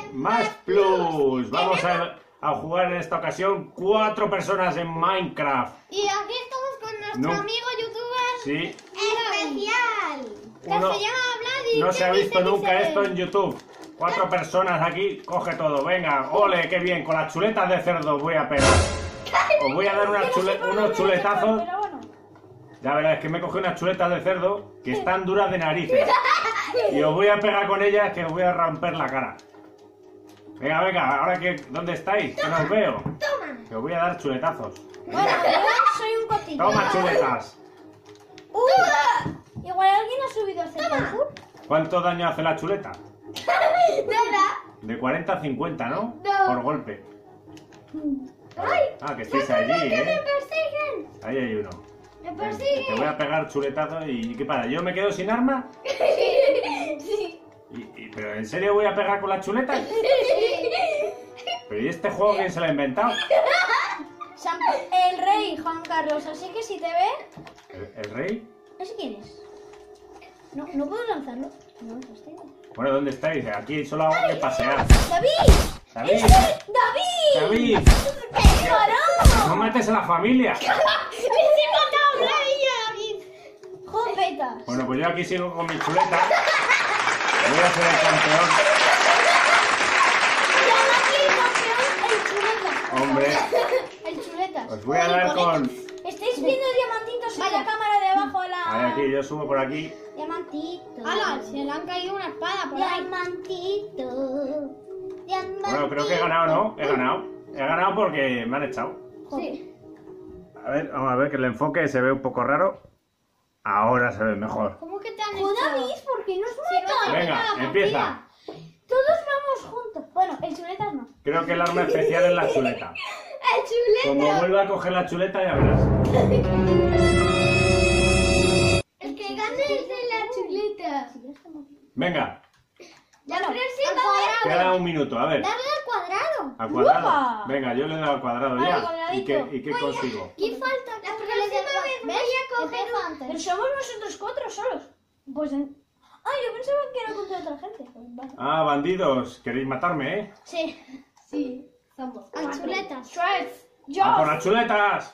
Más Plus. Vamos a jugar en esta ocasión 4 personas en Minecraft. Y aquí estamos con nuestro amigo youtuber Sí. especial. Que Uno- se llama Vladi. No se ha visto nunca esto en YouTube. 4 personas aquí, coge todo. Venga, ole, qué bien. Con las chuletas de cerdo voy a pegar. Os voy a dar unos chuletazos. Pero bueno. Ya verás, es que me cogí unas chuletas de cerdo que están duras de narices. Y os voy a pegar con ellas que os voy a romper la cara. Venga, venga, ahora que... ¿Dónde estáis? Que no os veo. Toma. Que os voy a dar chuletazos. Bueno, yo soy un cotillo. Toma chuletas. Igual alguien ha subido el parkour. ¿Cuánto daño hace la chuleta? Nada. De 40 a 50, ¿no? No. Por golpe. Ay. Ah, que estáis ¡Que allí, me ¿eh? persiguen! Ahí hay uno. ¡Me Te voy persiguen! a pegar chuletazos y... ¿Qué pasa? ¿Yo me quedo sin arma? Sí. ¿Pero en serio voy a pegar con las chuletas? ¿Pero y este juego quién se lo ha inventado? El rey Juan Carlos, así que si te ve, ¿El rey? ¿ese quién es? No, no puedo lanzarlo. No lo sostengo. Bueno, ¿dónde estáis? Aquí solo hago que pasear. ¡David! ¡David! ¡Ese es ¡David! ¡David! ¡Claro! ¡No mates a la familia! ¡Les he matado a Vladi! ¡Jopetas! Bueno, pues yo aquí sigo con mi chuleta. Voy a ser el campeón. ¡Ya aquí el chuleta! Hombre, El chuleta. os voy a dar con... ¿Estáis viendo diamantitos en Vaya. la cámara de abajo a la...? Ahí, aquí, yo subo por aquí. Diamantito. ¡Hala! Se le han caído una espada por ahí. Diamantito. Diamantito. Bueno, creo que he ganado, ¿no? He ganado. He ganado porque me han echado. Sí. A ver, vamos a ver que el enfoque se ve un poco raro. Ahora se ve mejor. ¿Cómo que te han ¡Jo, echado? David! ¿Por qué no es Si no te Venga, meten a la empieza. partida. Todos vamos juntos. Bueno, el chuletas no. Creo que el arma especial es la chuleta. ¡El Como chuleta! vuelva a coger la chuleta ya verás. El que gane es de la chuleta. Venga, La próxima vez. queda un minuto, a ver. Darle al cuadrado. Al cuadrado. ¡Guapa! Venga, yo le he dado al cuadrado Vale, ya. ¿Y cuadradito. qué consigo? ¿Qué falta? La próxima vez voy a coger Pero somos nosotros 4 solos. Pues en... Ah, yo pensaba que era contra otra gente. Pues vale. Ah, bandidos, queréis matarme, ¿eh? Sí. Sí, somos. A chuletas. Strikes. Yo. ¡A por las chuletas!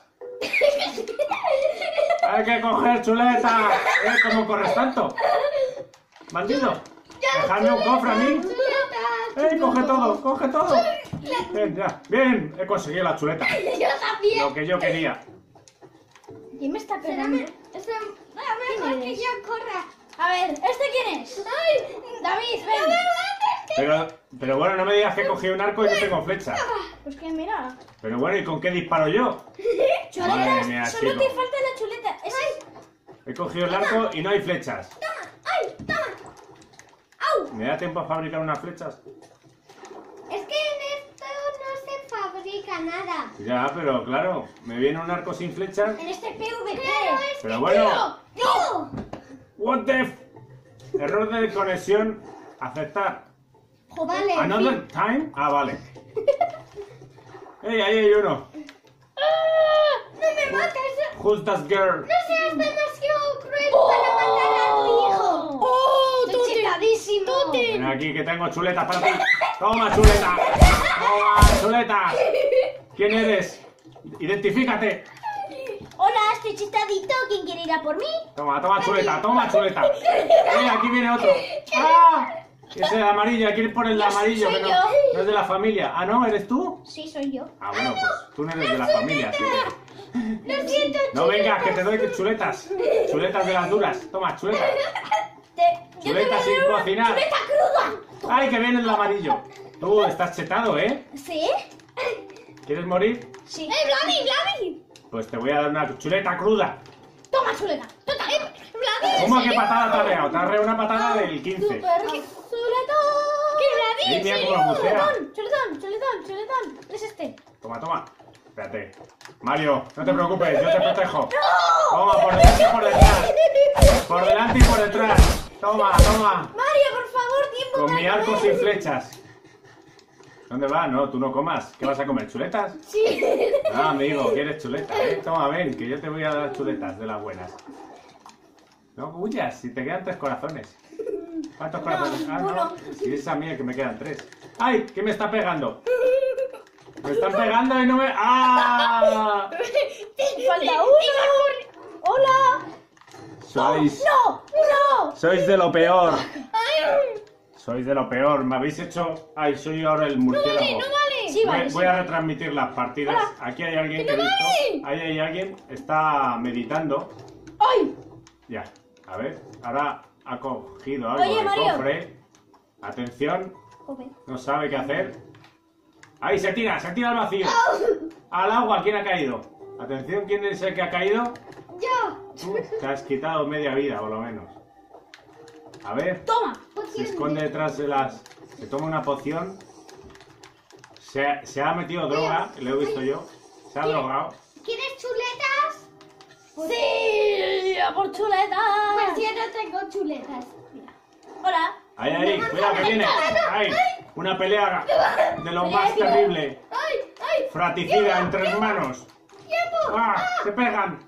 ¡Hay que coger chuletas! ¿Cómo corres tanto? ¡Bandido! ¡Dejadme un cofre a mí! ¡Coge todo! ¡Coge todo! Bien, ya. Bien, he conseguido la chuleta. Yo también. Lo que yo quería. ¿Quién me está pegando? Mejor que yo corra. A ver, ¿este quién es? ¡Ay! David, ven. Pero bueno, no me digas que he cogido un arco y no tengo flecha. Pues que mira. Pero bueno, ¿y con qué disparo yo? Madre Chuletas, mía, solo chico. te falta la chuleta. He cogido el arco y no hay flechas. ¡Ay! ¡Toma! ¡Au! ¿Me da tiempo a fabricar unas flechas? Es que en esto no se fabrica nada. Ya, pero claro, me viene un arco sin flechas. En este PvP. Pero es Pero que bueno. ¡No! What the f... Error de conexión. Aceptar. Vale. Another time. Ah, vale. ¡Ey, ahí hay uno! ¡No me mates! Who's that girl? ¡No seas demasiado cruel para matar a mi hijo! ¡Oh! ¡Estoy chetadísimo! Ven aquí que tengo chuletas para ti. ¡Toma, chuleta! ¡Toma, chuleta! ¿Quién eres? Identifícate. Hola, estoy chistadito. ¿Quién quiere ir a por mí? Toma, toma chuleta, toma chuleta. Aquí viene otro. ¡Ah! Ese es el amarillo, hay que ir por el amarillo, soy que no, yo. no es de la familia. Ah, ¿no? ¿Eres tú? Sí, soy yo. Ah, bueno, pues tú no eres de la familia, así que... ¡Lo siento, No vengas, que te doy chuletas. Chuletas de las duras. Toma, chuleta. Yo te voy Chuleta a sin dar una cocinar. ¡Chuleta cruda! ¡Ay, que viene el amarillo! Tú estás chetado, ¿eh? ¿Sí? ¿Quieres morir? Sí. ¡Eh, Vladi, Vladi! Pues te voy a dar una chuleta cruda. Toma, chuleta. ¡Vladi! ¿Cómo que patada te ha reado? Te ha reado una patada del 15. Super chuletón. ¡Que Vladi! Sí, mira cómo bucea. Chuletón. Es este. Toma, toma. Espérate. Mario, no te preocupes, yo te protejo. Toma, por delante y por detrás. Por delante y por detrás. Toma, toma. Mario, por favor, tiempo. Con mi arco sin flechas. ¿Dónde vas? No, tú no comas. ¿Qué vas a comer? ¿Chuletas? Sí. Ah, amigo, quieres chuleta, ¿eh? Toma, ven, que yo te voy a dar chuletas de las buenas. No huyas, si te quedan 3 corazones. ¿Cuántos corazones? Ah, no. uno. Y es a mí el que me quedan 3. ¡Ay! ¿Qué me está pegando? Me están pegando y no me... ¡Ah! Falta uno. ¡Hola! Sois... ¡No! ¡No! Sois de lo peor. Sois de lo peor. Me habéis hecho... Ay, soy ahora el murciélago. Sí, vale. Voy a retransmitir las partidas. Aquí hay alguien que he visto. Ahí hay alguien. Está meditando. ¡Ay! Ya. A ver. Ahora ha cogido algo Oye, del Mario. cofre. Atención. Joder. No sabe qué hacer. Ahí se tira al vacío. Al agua. ¿Quién ha caído? Atención, ¿quién es el que ha caído? Yo. Tú te has quitado media vida, por lo menos. A ver. ¡Toma! Se esconde detrás de las... Se toma una poción. Se ha metido droga, lo he visto yo. Se ha drogado. ¿Quieres chuletas? ¡Sí! ¡A por chuletas! Pues yo no tengo chuletas. Hola. Ahí, cuidado que viene. Ahí, una pelea de lo más terrible. ¡Ay! ¡Ay! Fratricida entre hermanos. ¡Tiempo! ¡Ah! Se pegan.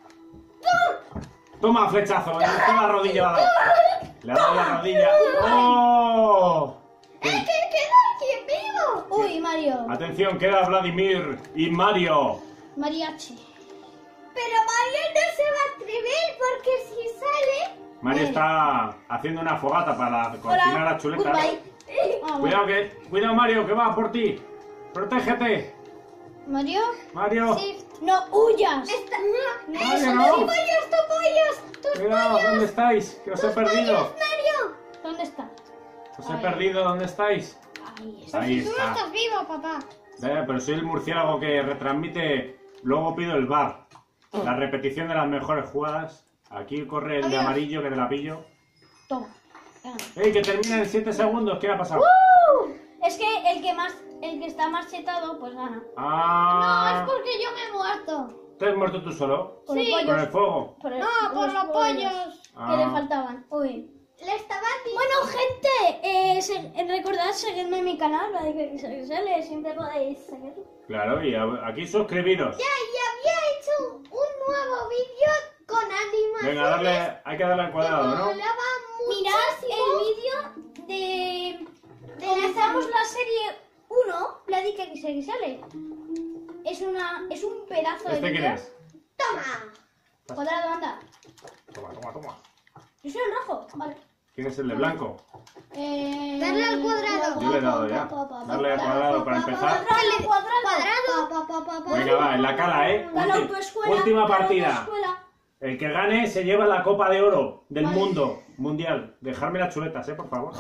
Toma, flechazo. En toda la rodilla la ha dado. Le ha dado la rodilla. ¡Oh! ¡Es que queda aquí vivo! Uy, Mario. Atención, queda Vladimir y Mario. Mariachi. Pero Mario no se va a atrever porque si sale... Mario está haciendo una fogata para cocinar las chuletas. Goodbye. Ah, bueno. Cuidado Mario, que va por ti. Protégete. ¿Mario? Mario. Sí. ¡No huyas! Mario, no. ¡Tus pollos! ¡Tus Cuidado, ¿dónde estáis? Que os he perdido. Mario! ¿Dónde está? Os he perdido, ¿dónde estáis? Ahí está. Ahí Tú no está. estás vivo, papá. Pero soy el murciélago que retransmite. Luego pido el bar. La repetición de las mejores jugadas. Aquí corre el de Adiós. amarillo que te la pillo. Toma. Venga. ¡Ey, que termina en 7 segundos! ¿Qué ha pasado? Es que el que está más chetado, pues gana. No, ¡Ah! es porque yo me he muerto. ¿Te has muerto tú solo? Por los Sí. ¿Con pollos. el fuego? Por los pollos. Que le Ah. faltaban. Uy. Le estaba diciendo... Bueno, gente, recordad seguirme en mi canal, la de que siempre podéis seguirlo. Claro, y aquí suscribiros. Ya, y había hecho un nuevo vídeo con animaciones. Venga, hay que darle al cuadrado, ¿no? molaba Mirad muchísimo. el vídeo de... De Comenzamos la la serie 1, Vladi que sale. Es un pedazo de ¿Este quién vídeo. es? Toma. Cuadrado, anda. Toma. Yo soy el rojo, vale. ¿Quién es el de blanco? Darle al cuadrado. Yo le he dado ya. Darle al cuadrado para empezar. Cuadrado. Venga, va, en la cala, ¿eh? Da la autoescuela, Última da la partida. autoescuela. El que gane se lleva la copa de oro del mundo mundial. Dejarme las chuletas, por favor.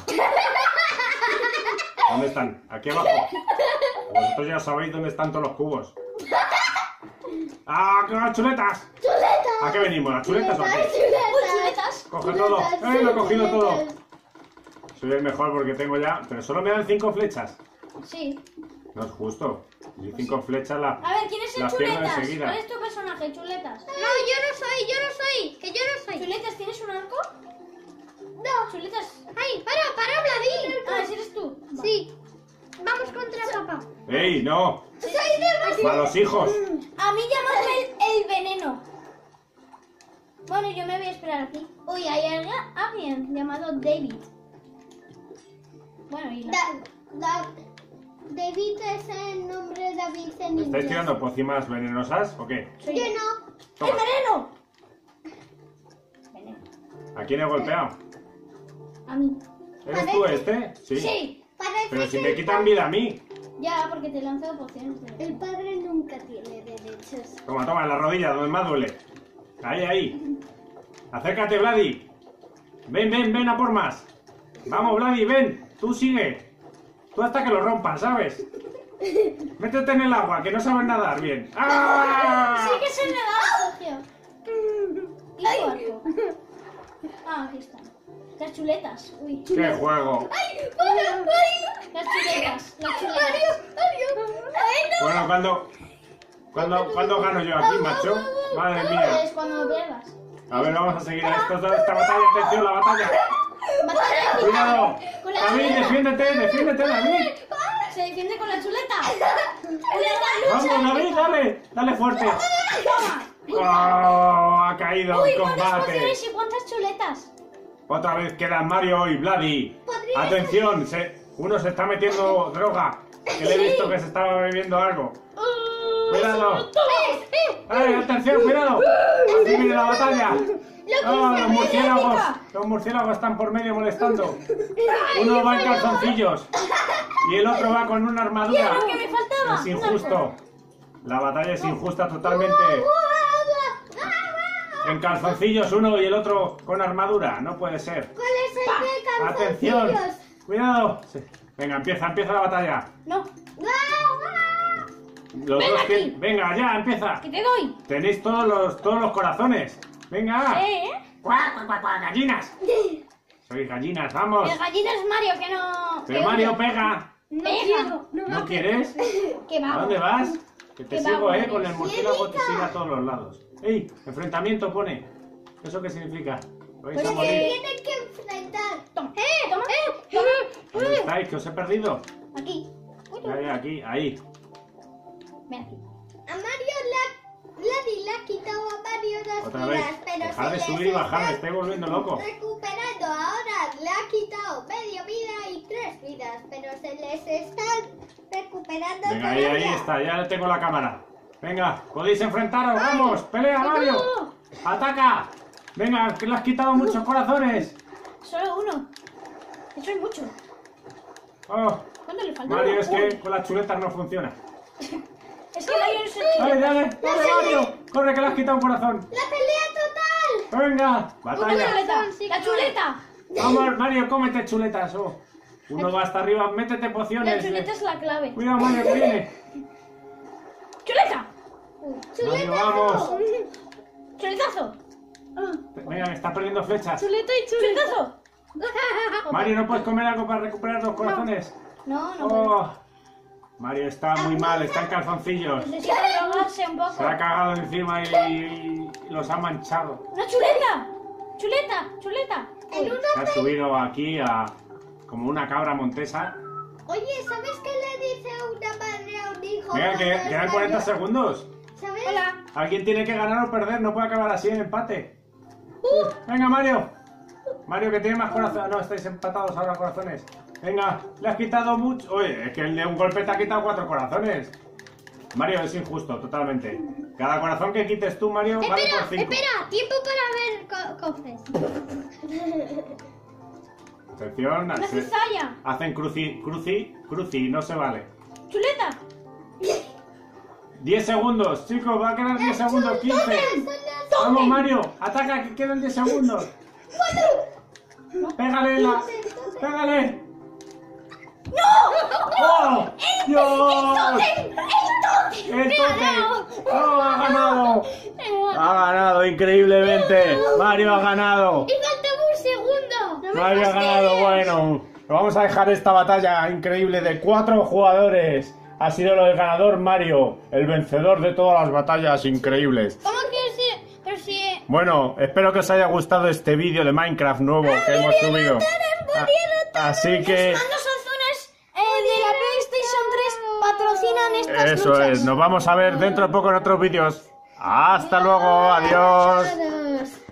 ¿Dónde están? Aquí abajo. Vosotros ya sabéis dónde están todos los cubos. ¡Ah, que las chuletas! ¿A qué venimos? ¿Las chuletas o qué? Chuletas. Coge todo. Lo he cogido todo! Soy el mejor porque tengo ya... Pero solo me dan 5 flechas. Sí. No es justo. Y 5 flechas las... A ver, ¿quién es el Las pierdo chuletas? enseguida. ¿Cuál es tu personaje, chuletas? No, yo no soy. Que yo no soy. Chuletas, ¿tienes un arco? No. Chuletas. Ay, para, Vladimir. Ah, ¿ese eres tú? Va. Sí. Vamos contra papá. ¡Ey, no! Soy de ¡Malos hijos! A mí llamadme el veneno. Bueno, yo me voy a esperar aquí. Uy, hay alguien llamado David. Bueno, y David es el nombre de David en ¿Me estáis inglés. tirando pócimas venenosas o qué? soy Yo yo. no. Toma. ¡El veneno! Veneno. ¿A quién he golpeado? A mí. ¿Eres tú este? Sí. Sí. Parece Pero si que me quitan vida a mí. Ya, porque te lanzo pociones de... el padre nunca tiene derechos. Toma, en la rodilla, donde más duele. Ahí. Acércate, Vladi. Ven a por más. Vamos, Vladi, ven. Tú sigue. Tú hasta que lo rompas, ¿sabes? Métete en el agua, que no sabes nadar bien. ¡Ah! Sí que se me da, Sergio. ¿Y tu arco? Ah, aquí está. Las chuletas. Uy. ¡Qué juego! Las chuletas. Bueno, ¿cuándo gano yo aquí, macho? Madre mía. Pues cuando pierdas. A ver, vamos a seguir a esta batalla. Atención, la batalla. Batalla ¡Cuidado! Con la David, chuleta. defiéndete, David. Se defiende con la chuleta. Vamos, David, dale fuerte. Toma. ¡Oh! Ha caído Uy, en ¿cuántas combate. pociones y cuántas chuletas? Otra vez quedan Mario y Vladi. Podría Atención, uno se está metiendo droga. Que le he visto que se estaba bebiendo algo. Cuidado. ¡Ay, atención, cuidado! ¡Aquí viene la batalla! ¡Oh, los murciélagos están por medio molestando. Uno va en calzoncillos y el otro va con una armadura. Lo que me faltaba. Es injusto. La batalla es injusta totalmente. En calzoncillos uno y el otro con armadura. No puede ser. ¿Cuál es el de ¡Atención! calzoncillos? ¡Cuidado! Sí. Venga, empieza la batalla. No, Los Ven dos aquí. Venga, ya, empieza. que te doy. Tenéis todos los corazones. Venga. ¡Cuac, cuac, cuac, cuac! ¡Gallinas! Sois gallinas, vamos. El gallina es Mario, que no... Pero que Mario, huye. pega. No Pega. quiero. ¿No quieres? Que va. ¿A dónde vas? Que te Qué sigo, vago con el eres. murciélago te sigue a todos los lados. ¡Ey! Enfrentamiento pone. ¿Eso qué significa? ¿Vais a Pues morir? Tienen que enfrentar. Toma, toma. ¿Dónde estáis? Que os he perdido. Aquí. Uy, Ahí, aquí, ahí. ven aquí. A Mario Vladi le ha quitado a Mario dos Otra vez. vidas, pero Dejad se de les subir y bajar, me está estoy volviendo loco. recuperando. Ahora le ha quitado media vida y 3 vidas, pero se les está recuperando. Venga, ahí todavía. está, ya tengo la cámara. Venga, podéis enfrentaros, vamos, pelea Mario. ¡Ataca! Venga, que le has quitado muchos corazones. Solo uno. Eso es mucho. Oh, ¿Cuánto le falta? Mario, es que con las chuletas no funciona. Es que Mario es el ¡Dale, dale! ¡Corre, Mario! ¡Corre, que le has quitado un corazón! ¡La pelea total! ¡Venga! Una ¡Batalla! chuleta. La chuleta. Vamos, Mario, cómete chuletas. Oh. Uno va hasta arriba, métete La pociones. chuleta es la clave. Cuidado, Mario, que viene. ¡Chuleta! Mario, vamos. ¡Chuletazo! Venga, me está perdiendo flechas. ¡Chuleta y chuletazo! Mario, ¿no puedes comer algo para recuperar los corazones? No, no puedo. Oh. Mario está muy mal, está en calzoncillos. Necesita drogarse un poco. Se ha cagado encima y los ha manchado. ¡Una chuleta! ¡Chuleta! ¡Chuleta! En uno Se ha subido aquí a como una cabra montesa. Oye, ¿sabes qué le dice una madre a un hijo? Venga, que cuando quedan está 40 yo- segundos. ¿Sabes? Hola. Alguien tiene que ganar o perder, no puede acabar así en empate. Venga, Mario. Mario, que tiene más corazones. No, estáis empatados ahora, corazones. Venga, le has quitado mucho. Oye, es que el de un golpe te ha quitado 4 corazones. Mario, es injusto, totalmente. Cada corazón que quites tú, Mario, vale por 5. Espera, tiempo para ver cofres. Atención, ¡Una cizalla! hacen cruci, no se vale. ¡Chuleta! 10 segundos, chicos, va a quedar 10 segundos, 15. Vamos, Mario, ataca, que quedan 10 segundos. Pégale ¡Pégale! ¡No! ¡Oh! ¡Dios! ¡El tótem! ¡Oh, ha ganado! ¡Ha ganado increíblemente! ¡Mario ha ganado! Y faltaba un segundo. Mario ha ganado, bueno. Vamos a dejar esta batalla increíble de 4 jugadores. Ha sido el ganador Mario, el vencedor de todas las batallas increíbles. ¿Cómo quieres decir? Pero si... Bueno, espero que os haya gustado este vídeo de Minecraft nuevo que hemos subido. Así que Los mandos azules de la PlayStation 3 patrocinan estas eso luchas. es, nos vamos a ver dentro de poco en otros vídeos. Hasta luego, adiós. Adiós.